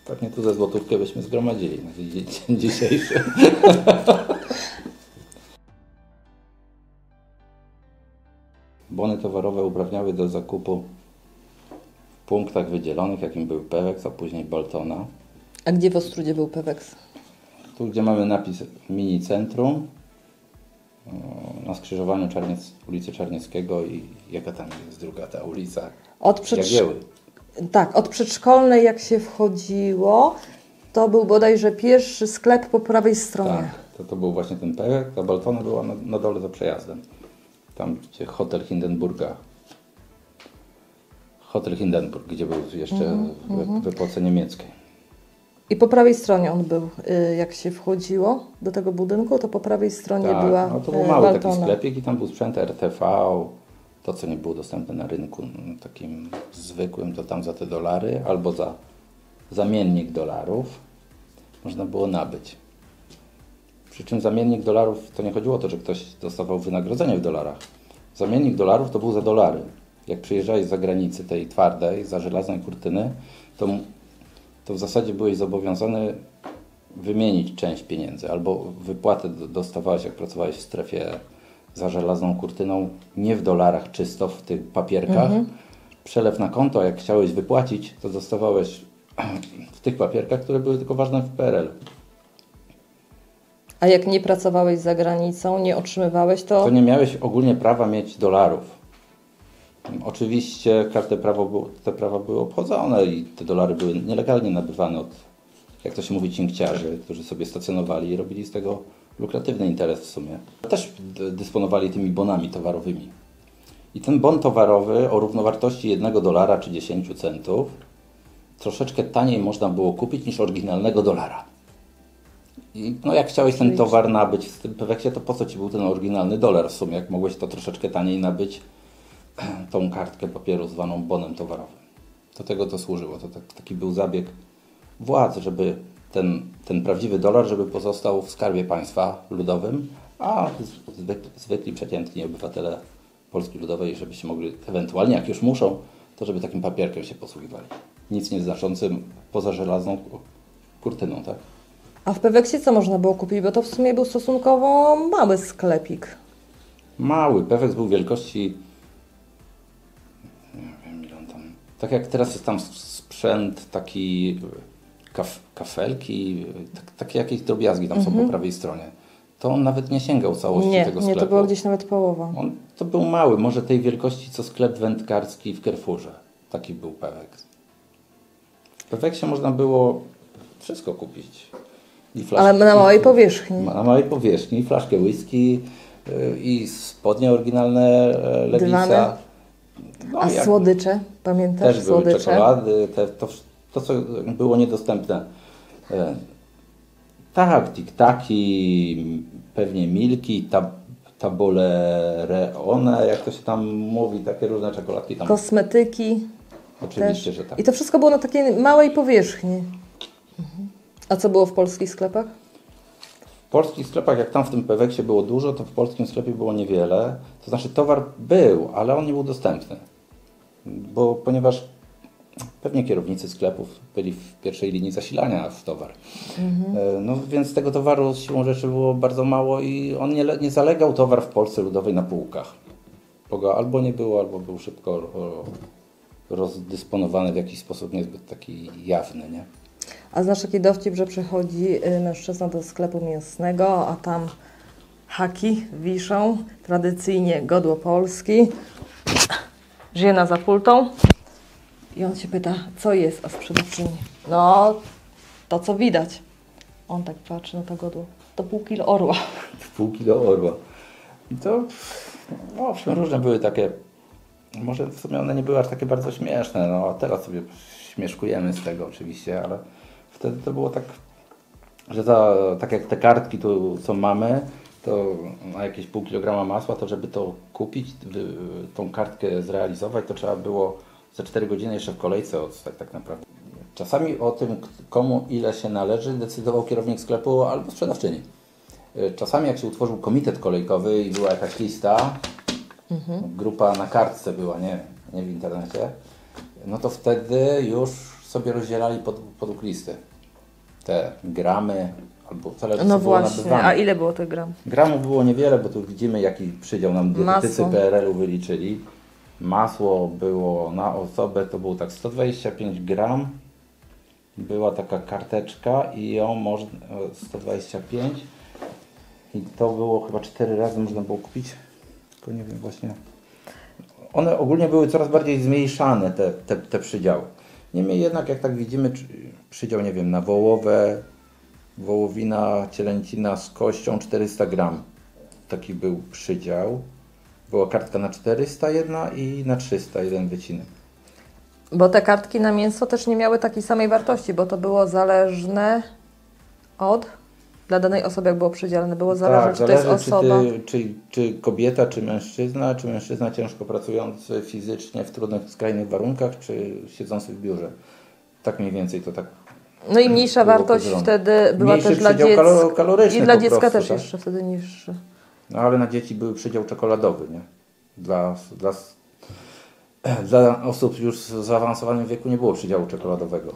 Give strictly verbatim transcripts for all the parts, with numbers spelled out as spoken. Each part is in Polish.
Pewnie tu ze złotówkę byśmy zgromadzili na dzień dzisiejszy. Bony towarowe uprawniały do zakupu w punktach wydzielonych, jakim był Pewex, a później Boltona. A gdzie w Ostródzie był Pewex? Tu, gdzie mamy napis Mini Centrum, na skrzyżowaniu Czarniec, ulicy Czarnieckiego i jaka tam jest druga ta ulica? Od przedsz... Jagieły. Tak, od przedszkolnej jak się wchodziło, to był bodajże pierwszy sklep po prawej stronie. Tak, to, to był właśnie ten Pewex, a Boltona była na, na dole za przejazdem. Tam, gdzie Hotel Hindenburga. Hotel Hindenburg, gdzie był jeszcze mm, w, mm. w epoce niemieckiej. I po prawej stronie on był, jak się wchodziło do tego budynku, to po prawej stronie tak, była no to był mały Baltona. taki sklepik i tam był sprzęt R T V, to co nie było dostępne na rynku takim zwykłym, to tam za te dolary albo za zamiennik dolarów można było nabyć. Przy czym zamiennik dolarów to nie chodziło o to, że ktoś dostawał wynagrodzenie w dolarach. Zamiennik dolarów to był za dolary. Jak przyjeżdżałeś z zagranicy tej twardej, za żelaznej kurtyny, to to w zasadzie byłeś zobowiązany wymienić część pieniędzy, albo wypłatę dostawałeś, jak pracowałeś w strefie za żelazną kurtyną, nie w dolarach czysto, w tych papierkach. Mhm. Przelew na konto, a jak chciałeś wypłacić, to dostawałeś w tych papierkach, które były tylko ważne w P R L. A jak nie pracowałeś za granicą, nie otrzymywałeś, to... To nie miałeś ogólnie prawa mieć dolarów. Oczywiście każde prawo było, te prawa były obchodzone i te dolary były nielegalnie nabywane od, jak to się mówi, cinkciarzy, którzy sobie stacjonowali i robili z tego lukratywny interes w sumie. Też dysponowali tymi bonami towarowymi. I ten bon towarowy o równowartości jednego dolara czy dziesięciu centów troszeczkę taniej można było kupić niż oryginalnego dolara. I no jak chciałeś ten towar nabyć w tym Peweksie, to po co ci był ten oryginalny dolar w sumie, jak mogłeś to troszeczkę taniej nabyć tą kartkę papieru zwaną bonem towarowym. Do tego to służyło. To tak, taki był zabieg władz, żeby ten, ten prawdziwy dolar, żeby pozostał w skarbie państwa ludowym, a zwykli, zwykli przeciętni obywatele Polski Ludowej, żebyście mogli ewentualnie, jak już muszą, to żeby takim papierkiem się posługiwali. Nic nieznaczącym poza żelazną kurtyną, tak? A w Peweksie co można było kupić? Bo to w sumie był stosunkowo mały sklepik. Mały. Pewex był wielkości, nie wiem ile on tam, tak jak teraz jest tam sprzęt taki, kaf, kafelki, tak, takie jakieś drobiazgi tam mhm. są po prawej stronie. To on nawet nie sięgał całości nie, tego sklepu. Nie, to było gdzieś nawet połowa. On, to był mały, może tej wielkości co sklep wędkarski w Carrefourze. Taki był Pewex. W Peweksie można było wszystko kupić. I flaszki, ale na małej powierzchni. Na małej powierzchni. Flaszkę whisky yy, i spodnie oryginalne yy, Levisa. No, a jak, słodycze? Pamiętasz? Też słodycze? były czekolady. Te, to, to, co było niedostępne. Yy, tak, tiktaki, pewnie milki, tab, tabolereone, jak to się tam mówi, takie różne czekoladki. Tam. Kosmetyki. Oczywiście, też. że tak. I to wszystko było na takiej małej powierzchni. Mhm. A co było w polskich sklepach? W polskich sklepach, jak tam w tym Peweksie było dużo, to w polskim sklepie było niewiele. To znaczy towar był, ale on nie był dostępny. Bo ponieważ pewnie kierownicy sklepów byli w pierwszej linii zasilania w towar. Mhm. No więc tego towaru siłą rzeczy było bardzo mało i on nie, nie zalegał towar w Polsce Ludowej na półkach. Bo go albo nie było, albo był szybko rozdysponowany w jakiś sposób niezbyt taki jawny, nie? A znasz taki dowcip, że przychodzi mężczyzna do sklepu mięsnego, a tam haki wiszą, tradycyjnie godło Polski, żyje na zapultą i on się pyta, co jest, a sprzedawczyni? No, to co widać. On tak patrzy na to godło, to pół kilo orła. Pół kilo orła. I to, no owszem, różne były takie, może w sumie one nie były aż takie bardzo śmieszne, no a teraz sobie śmieszkujemy z tego oczywiście, ale wtedy to było tak, że ta, tak jak te kartki tu co mamy, to na jakieś pół kilograma masła, to żeby to kupić, tą kartkę zrealizować, to trzeba było za cztery godziny jeszcze w kolejce odstać tak naprawdę. Czasami o tym, komu ile się należy, decydował kierownik sklepu albo sprzedawczyni. Czasami jak się utworzył komitet kolejkowy i była jakaś lista, mhm. grupa na kartce była, nie, nie w internecie, no to wtedy już sobie rozdzielali pod, podług listy. Te gramy, albo zależy No co było właśnie, nabywane. a ile było tych gram? Gramów było niewiele, bo tu widzimy jaki przydział nam dietetycy Masło. P R L u wyliczyli. Masło było na osobę, to było tak sto dwadzieścia pięć gram. Była taka karteczka i ją można, sto dwadzieścia pięć i to było chyba cztery razy można było kupić, tylko nie wiem właśnie. One ogólnie były coraz bardziej zmniejszane te, te, te przydziały. Niemniej jednak jak tak widzimy czy- przydział, nie wiem, na wołowę, wołowina, cielęcina z kością czterysta gram. Taki był przydział. Była kartka na czterysta jedna i na trzysta jeden wycinek. Bo te kartki na mięso też nie miały takiej samej wartości, bo to było zależne od, dla danej osoby jak było przydzielone, było zależne, czy to jest zależy, osoba. Czy, ty, czy, czy kobieta, czy mężczyzna, czy mężczyzna ciężko pracujący fizycznie w trudnych, skrajnych warunkach, czy siedzący w biurze. Tak mniej więcej to tak. No i mniejsza było wartość podzielone. wtedy była Mniejszy też dla przydział dziecka. kalo- kaloryczny I dla po dziecka prostu, też tak? jeszcze wtedy niższy. No ale na dzieci był przydział czekoladowy, nie? Dla, dla, dla osób już w zaawansowanym wieku nie było przydziału czekoladowego.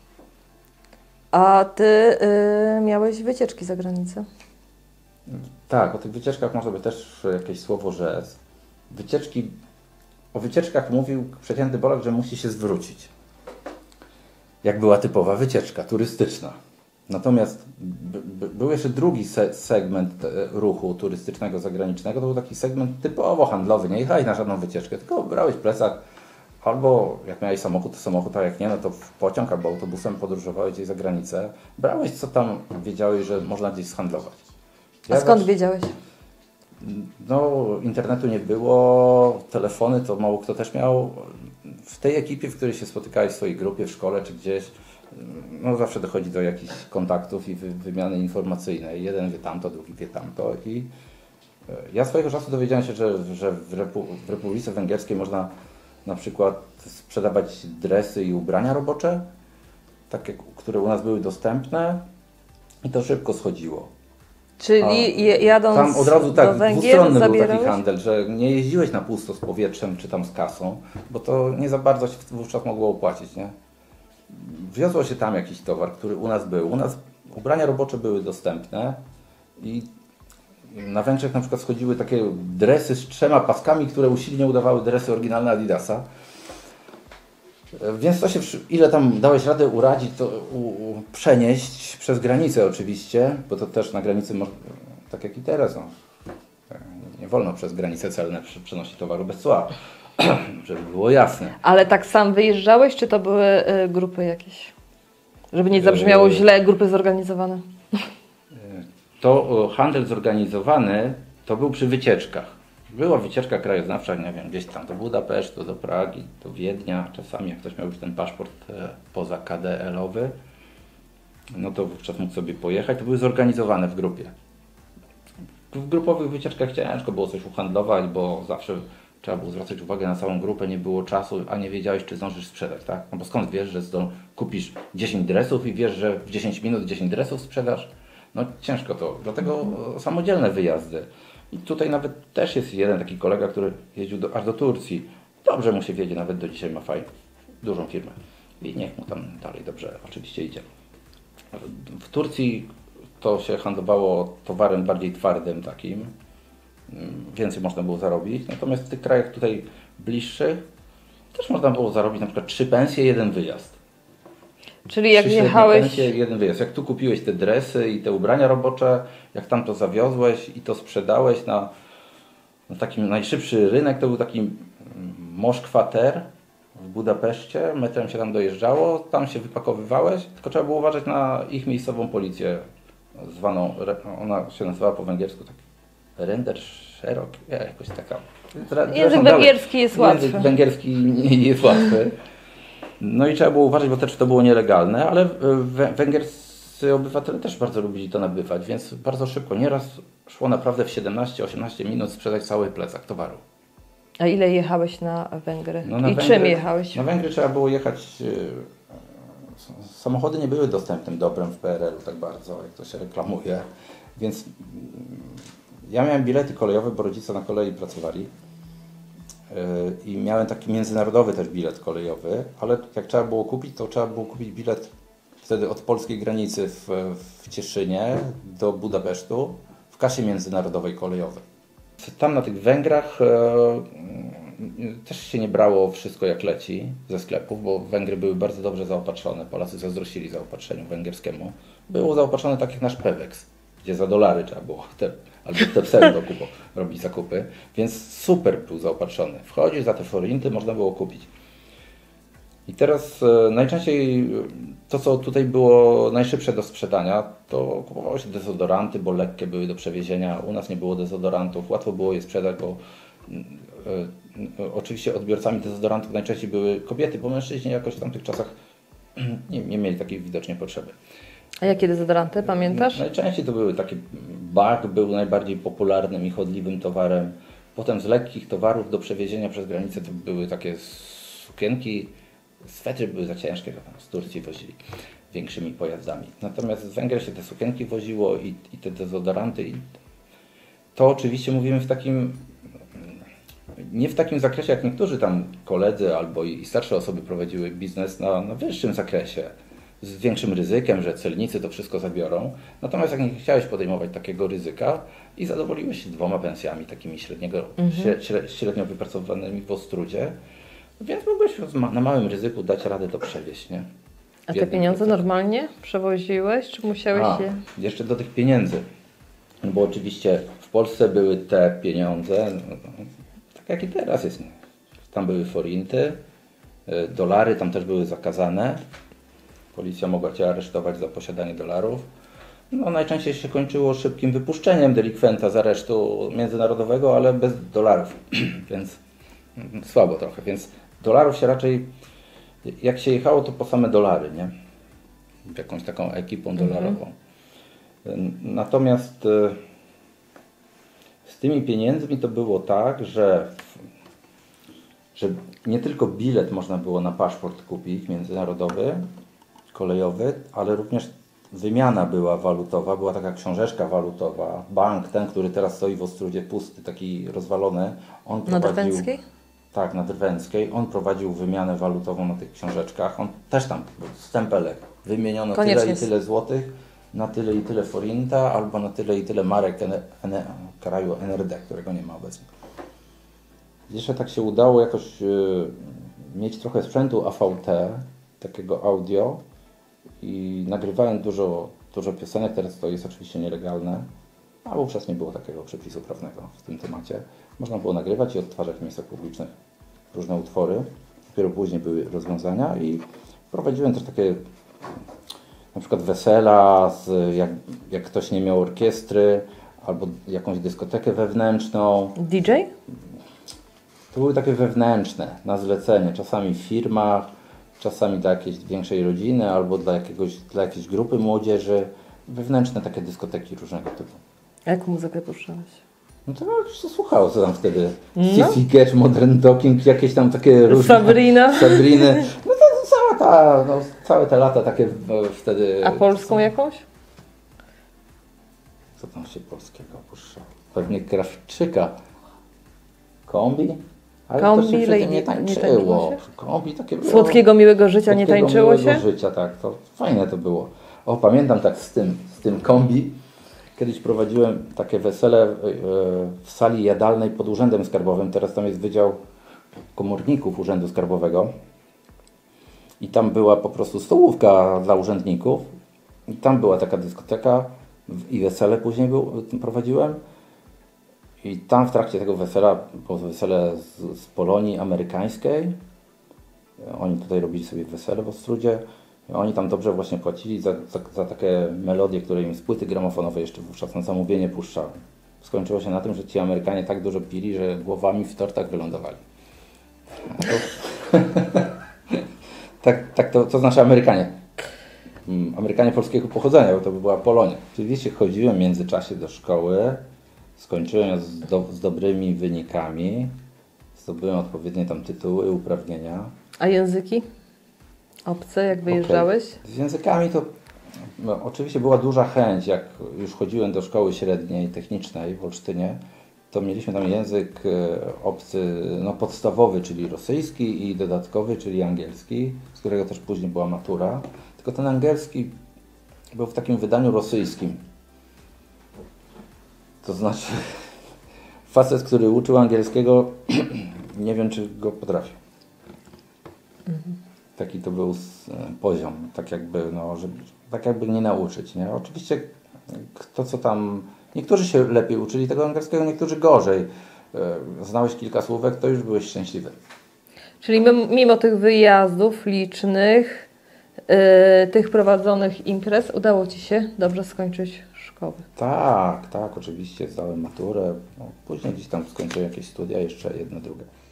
A ty y, miałeś wycieczki za granicę? Tak, o tych wycieczkach może by też jakieś słowo rzec. Wycieczki, o wycieczkach mówił przeciętny Polak, że musi się zwrócić. Jak była typowa wycieczka turystyczna. Natomiast b, b, był jeszcze drugi se, segment e, ruchu turystycznego zagranicznego. To był taki segment typowo handlowy. Nie jechałeś na żadną wycieczkę, tylko brałeś plecak. Albo jak miałeś samochód, to samochód, a jak nie, no to w pociąg albo autobusem podróżowałeś gdzieś za granicę. Brałeś co tam wiedziałeś, że można gdzieś zhandlować. A Ja skąd zawsze- wiedziałeś? No, internetu nie było, telefony to mało kto też miał. W tej ekipie, w której się spotykałeś w swojej grupie, w szkole czy gdzieś, no zawsze dochodzi do jakichś kontaktów i wy, wymiany informacyjnej. Jeden wie tamto, drugi wie tamto. I e, ja swojego czasu dowiedziałem się, że, że w, Repu w Republice Węgierskiej można na przykład sprzedawać dresy i ubrania robocze, takie, które u nas były dostępne i to szybko schodziło. Czyli je, jadąc Tam od razu do tak, Węgier dwustronny był taki zabierałeś? handel, że nie jeździłeś na pusto z powietrzem czy tam z kasą, bo to nie za bardzo się wówczas mogło opłacić, nie? Wiozło się tam jakiś towar, który u nas był. U nas ubrania robocze były dostępne i na Węgrzech na przykład schodziły takie dresy z trzema paskami, które usilnie udawały dresy oryginalne Adidasa. Więc to się, wszy- ile tam dałeś radę uradzić, to u, u, przenieść przez granicę oczywiście, bo to też na granicy, mo- tak jak i teraz, no, nie wolno przez granice celne przy- przenosić towaru bez cła, żeby było jasne. Ale tak sam wyjeżdżałeś, czy to były y, grupy jakieś? Żeby nie zabrzmiało Yy. źle, grupy zorganizowane. To o, handel zorganizowany to był przy wycieczkach. Była wycieczka krajoznawcza, nie wiem, gdzieś tam do Budapesztu, do Pragi, do Wiednia. Czasami jak ktoś miał już ten paszport e, poza K D L-owy, no to wówczas mógł sobie pojechać. To były zorganizowane w grupie. W grupowych wycieczkach ciężko było coś uhandlować, bo zawsze trzeba było zwracać uwagę na całą grupę, nie było czasu, a nie wiedziałeś, czy zdążysz sprzedać, tak? No bo skąd wiesz, że zdą- kupisz dziesięć dresów i wiesz, że w dziesięć minut dziesięć dresów sprzedasz? No ciężko to, dlatego e, samodzielne wyjazdy. I tutaj nawet też jest jeden taki kolega, który jeździł do, aż do Turcji. Dobrze mu się wiedzie, nawet do dzisiaj ma fajną, dużą firmę. I niech mu tam dalej dobrze oczywiście idzie. W Turcji to się handlowało towarem bardziej twardym takim. Więcej można było zarobić. Natomiast w tych krajach tutaj bliższych też można było zarobić na przykład trzy pensje, jeden wyjazd. Czyli jak Trzy średnie jechałeś, pensje, jeden wyjazd. Jak tu kupiłeś te dresy i te ubrania robocze, jak tam to zawiozłeś i to sprzedałeś na, na takim najszybszy rynek, to był taki mm, Moszkwater w Budapeszcie, metrem się tam dojeżdżało, tam się wypakowywałeś, tylko trzeba było uważać na ich miejscową policję, zwaną, ona się nazywała po węgiersku tak Render Szerok, ja, jakoś taka. Zre- Język zresztą węgierski jest łatwy. Język węgierski nie nie jest łatwy. No i trzeba było uważać, bo też to było nielegalne, ale wę- węgierscy obywatele też bardzo lubili to nabywać, więc bardzo szybko, nieraz szło naprawdę w siedemnaście osiemnaście minut sprzedać cały plecak towaru. a ile jechałeś na Węgry? No na I Węgry- czym jechałeś? Na Węgry trzeba było jechać, yy, s- samochody nie były dostępnym dobrem w P R L u tak bardzo, jak to się reklamuje, więc mm, ja miałem bilety kolejowe, bo rodzice na kolei pracowali i miałem taki międzynarodowy też bilet kolejowy, ale jak trzeba było kupić, to trzeba było kupić bilet wtedy od polskiej granicy w, w Cieszynie do Budapesztu w kasie międzynarodowej kolejowej. Tam na tych Węgrach e, też się nie brało wszystko jak leci ze sklepów, bo Węgry były bardzo dobrze zaopatrzone. Polacy zazdrościli zaopatrzeniu węgierskiemu. Było zaopatrzone tak jak nasz Pewex, gdzie za dolary trzeba było te, albo te pseudo kupo robić zakupy, więc super był zaopatrzony. Wchodził za te forinty, można było kupić. I teraz e, najczęściej to, co tutaj było najszybsze do sprzedania, to kupowało się dezodoranty, bo lekkie były do przewiezienia. U nas nie było dezodorantów, łatwo było je sprzedać, bo e, e, oczywiście odbiorcami dezodorantów najczęściej były kobiety, bo mężczyźni jakoś w tamtych czasach nie, nie mieli takiej widocznej potrzeby. A jakie dezodoranty, pamiętasz? Najczęściej to były takie, Bach był najbardziej popularnym i chodliwym towarem. Potem z lekkich towarów do przewiezienia przez granicę to były takie sukienki, swetry były za ciężkie, to tam z Turcji wozili większymi pojazdami. Natomiast z Węgier się te sukienki woziło i, i te dezodoranty. I to oczywiście mówimy w takim, nie w takim zakresie jak niektórzy tam koledzy albo i starsze osoby prowadziły biznes na, na wyższym zakresie, z większym ryzykiem, że celnicy to wszystko zabiorą. Natomiast jak nie chciałeś podejmować takiego ryzyka i zadowoliłeś się dwoma pensjami takimi średniego, mhm. średnio wypracowanymi w Ostrudzie, więc mogłeś na małym ryzyku dać radę to przewieźć, nie? A te pieniądze normalnie przewoziłeś, czy musiałeś A, je... jeszcze do tych pieniędzy. No bo oczywiście w Polsce były te pieniądze, no, tak jak i teraz jest. Tam były forinty, dolary tam też były zakazane. Policja mogła cię aresztować za posiadanie dolarów. No, najczęściej się kończyło szybkim wypuszczeniem delikwenta z aresztu międzynarodowego, ale bez dolarów, więc słabo trochę. Więc dolarów się raczej, jak się jechało, to po same dolary, nie? Jakąś taką ekipą dolarową. Mhm. Natomiast z tymi pieniędzmi to było tak, że, że nie tylko bilet można było na paszport kupić międzynarodowy, kolejowy, ale również wymiana była walutowa, była taka książeczka walutowa. Bank, ten, który teraz stoi w Ostrudzie pusty, taki rozwalony, on prowadził... Na Drwęckiej? Tak, na Drwęckiej. On prowadził wymianę walutową na tych książeczkach. On też tam był stempelek. Wymieniono Koniecznie. tyle i tyle złotych, na tyle i tyle forinta, albo na tyle i tyle marek N kraju N R D, którego nie ma obecnie. Jeszcze tak się udało jakoś yy, mieć trochę sprzętu A V T, takiego audio, i nagrywałem dużo, dużo piosenek, teraz to jest oczywiście nielegalne, a wówczas nie było takiego przepisu prawnego w tym temacie. Można było nagrywać i odtwarzać w miejscach publicznych różne utwory. Dopiero później były rozwiązania i prowadziłem też takie na przykład wesela, z, jak, jak ktoś nie miał orkiestry, albo jakąś dyskotekę wewnętrzną. D J? To były takie wewnętrzne, na zlecenie, czasami w firmach, czasami dla jakiejś większej rodziny albo dla, jakiegoś, dla jakiejś grupy młodzieży. Wewnętrzne takie dyskoteki różnego typu. A jaką muzykę puszczałeś? No to jak się słuchało, co tam wtedy? No. Sissy Catch, Modern Talking, jakieś tam takie różne... Sabrina. Sabriny. No to cała ta, no, całe te lata takie wtedy... A polską jakąś? Co tam się polskiego puszczało? Pewnie Krawczyka. Kombi? Ale Kombi, to się przy tym nie nie tańczyło. tańczyło się? Kombi takie było... Słodkiego Miłego Życia nie Słodkiego, tańczyło miłego się? życia, tak. To fajne to było. O, pamiętam tak z tym, z tym kombi. Kiedyś prowadziłem takie wesele w sali jadalnej pod Urzędem Skarbowym. Teraz tam jest Wydział Komorników Urzędu Skarbowego. I tam była po prostu stołówka dla urzędników. I tam była taka dyskoteka i wesele później był, prowadziłem. I tam w trakcie tego wesela, było wesele z, z Polonii amerykańskiej. Oni tutaj robili sobie wesele w Ostrudzie. Oni tam dobrze właśnie płacili za, za, za takie melodie, które im z płyty gramofonowej jeszcze wówczas na zamówienie puszczałem. Skończyło się na tym, że ci Amerykanie tak dużo pili, że głowami w tortach wylądowali. To... tak, tak to, to znaczy Amerykanie. Amerykanie polskiego pochodzenia, bo to by była Polonia. Oczywiście chodziłem w międzyczasie do szkoły, skończyłem ją z, do, z dobrymi wynikami, zdobyłem odpowiednie tam tytuły, uprawnienia. A języki? Obce, jak wyjeżdżałeś? Okay. Z językami to no, oczywiście była duża chęć, jak już chodziłem do szkoły średniej technicznej w Olsztynie, to mieliśmy tam język e, obcy, no podstawowy, czyli rosyjski i dodatkowy, czyli angielski, z którego też później była matura. Tylko ten angielski był w takim wydaniu rosyjskim. To znaczy, facet, który uczył angielskiego, nie wiem, czy go potrafi. Mhm. Taki to był poziom, tak jakby, no, żeby, tak jakby nie nauczyć, nie? Oczywiście kto co tam, niektórzy się lepiej uczyli tego angielskiego, niektórzy gorzej. Znałeś kilka słówek, to już byłeś szczęśliwy. Czyli mimo tych wyjazdów licznych, yy, tych prowadzonych imprez, udało Ci się dobrze skończyć szkołę? Tak, tak, oczywiście zdałem maturę. No, później gdzieś tam skończyłem jakieś studia, jeszcze jedno, drugie.